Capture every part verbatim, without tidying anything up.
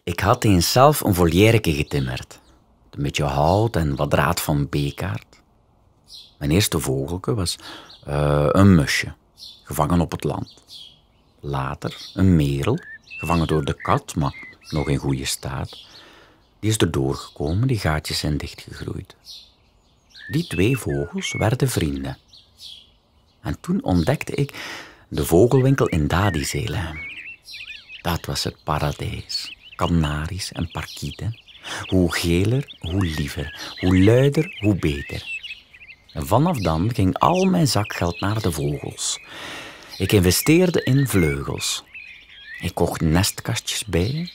Ik had eens zelf een volièreke getimmerd. Een beetje hout en wat draad van beekaart. Mijn eerste vogelke was uh, een musje, gevangen op het land. Later een merel, gevangen door de kat, maar nog in goede staat. Die is erdoor gekomen, die gaatjes zijn dichtgegroeid. Die twee vogels werden vrienden. En toen ontdekte ik de vogelwinkel in Dadizelen. Dat was het paradijs. Kanaries en parkieten. Hoe geler, hoe liever. Hoe luider, hoe beter. En vanaf dan ging al mijn zakgeld naar de vogels. Ik investeerde in vleugels. Ik kocht nestkastjes bij.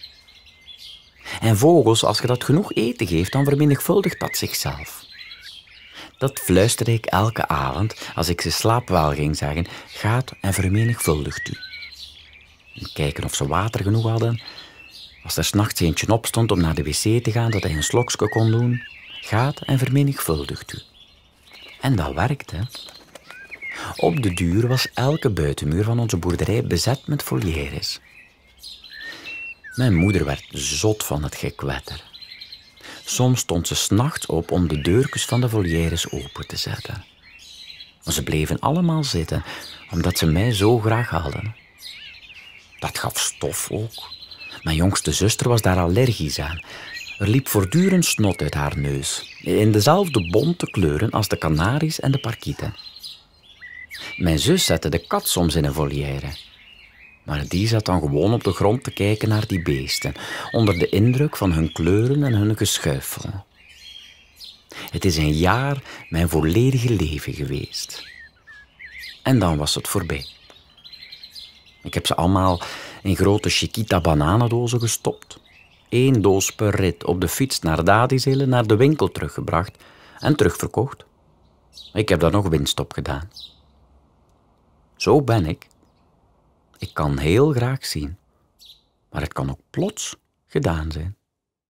En vogels, als je dat genoeg eten geeft, dan vermenigvuldigt dat zichzelf. Dat fluisterde ik elke avond als ik ze slaapwel ging zeggen. Gaat en vermenigvuldigt u. En kijken of ze water genoeg hadden. Als er 's nachts eentje opstond om naar de wc te gaan, dat hij een slokje kon doen. Gaat en vermenigvuldigt u. En dat werkte. Op de duur was elke buitenmuur van onze boerderij bezet met volières. Mijn moeder werd zot van het gekwetter. Soms stond ze 's nachts op om de deurtjes van de volières open te zetten. Maar ze bleven allemaal zitten, omdat ze mij zo graag hadden. Dat gaf stof ook. Mijn jongste zuster was daar allergisch aan. Er liep voortdurend snot uit haar neus, in dezelfde bonte kleuren als de kanaries en de parkieten. Mijn zus zette de kat soms in een volière. Maar die zat dan gewoon op de grond te kijken naar die beesten, onder de indruk van hun kleuren en hun geschuifel. Het is een jaar mijn volledige leven geweest. En dan was het voorbij. Ik heb ze allemaal in grote Chiquita bananendozen gestopt. Eén doos per rit op de fiets naar Dadizelen, naar de winkel teruggebracht en terugverkocht. Ik heb daar nog winst op gedaan. Zo ben ik. Ik kan heel graag zien, maar het kan ook plots gedaan zijn.